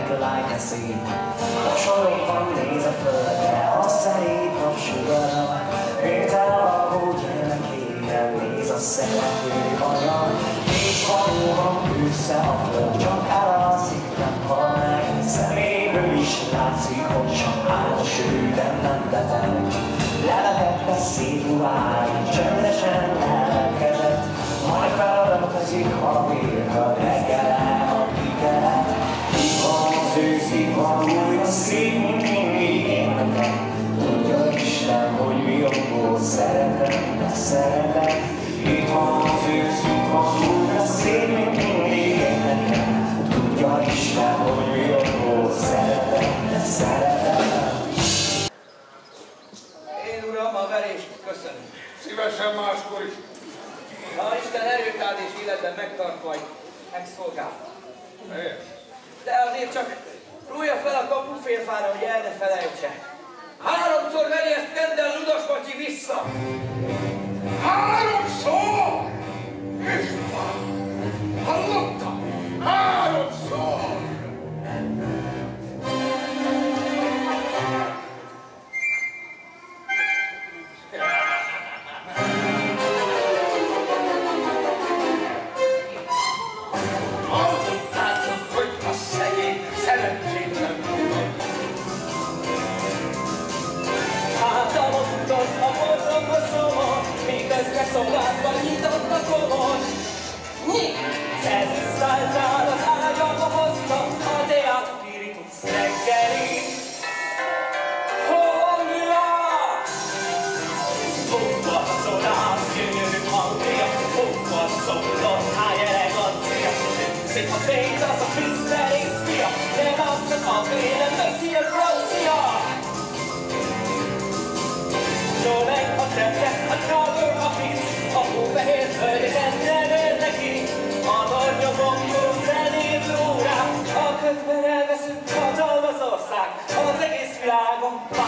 like a szív. Mosolyogva néz a földre, a szerint napsugara, mint elalvó gyermekére néz a szerető anya. És valóban össze a föld, csak elalszik, nem hal meg. Szeméből is látszik, hogy csak áldos ő, de nem beteg. Levetette szép ruháit, csöndesen elkezett, majd felöltözik valamit, a reggele a kikelet. Itt van az ősz, itt van új, a szép, mint mindig én nekem. Tudja Isten, hogy mi abból szeretem, de szeretem. Itt van az ősz, itt van új, a szép, mint mindig én nekem. Tudja Isten, hogy mi abból szeretem, de szeretem. Én uram, a verést köszönöm. Szívesen máskor is. Ha Isten erőt áld és életben megtart, majd megszolgál. De azért csak rújja fel a kapufélfára, hogy el ne felejtse. 3-szor veri ezt Kendall Ludas bacsi vissza! 3-szor! István! Hallottam? 3-szor! Szolgáltva nyitott a komor. Nyit! Szerzisztáltál az ágyakba hoztam a teát spiritus reggeli. Hongja! Fogva szolálsz, gyönyörű hangja, fogva szólod, hány elegancia. Szép a fényt, az a Kriszterész fia, de nem csak a vélem, veszi a francia. Jól meg a tepse, a távol a víz, a hófehér hölgyeken renőr neki. A nagy nyomokról zenét lórák, a közben elveszünk hatalmas ország, az egész világon.